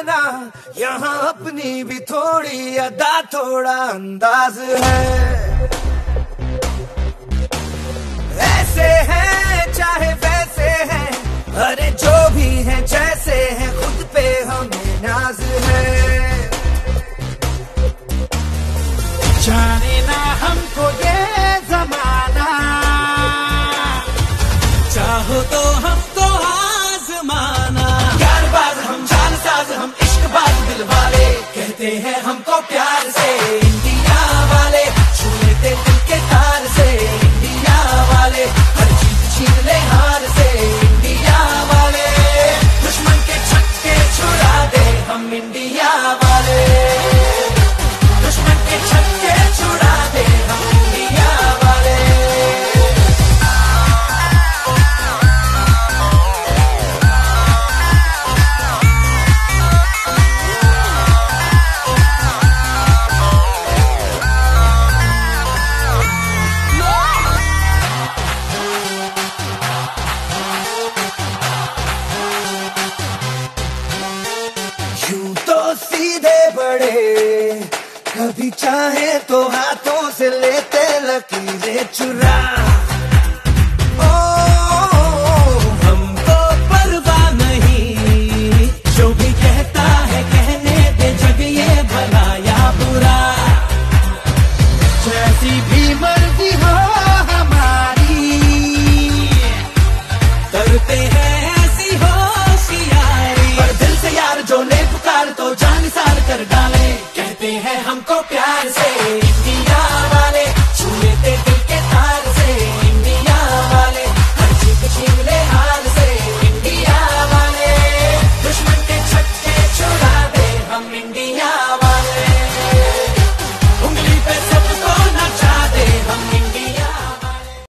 ना, यहाँ अपनी भी थोड़ी अदा थोड़ा अंदाज है। ऐसे हैं चाहे वैसे हैं, अरे जो भी हैं जैसे हैं, खुद पे हमें नाज है। जाने ना हमको ये जमाना, चाहो तो हमको आजमाना। प्यारबाज हम, जानसाज हम, इश्कबाज दिल वाले, कहते हैं हमको प्यार से इंडिया वाले। छू लेते दिल के तार से इंडिया वाले, हर चीज छीन ले हार से इंडिया वाले। दुश्मन के छक्के छुड़ा दे हम इंडिया वाले, दुश्मन के छक्के छुड़ा दे हम इंडिया वाले। यूं तो सीधे बड़े, कभी चाहे तो हाथों से लेते लकीरें चुरा।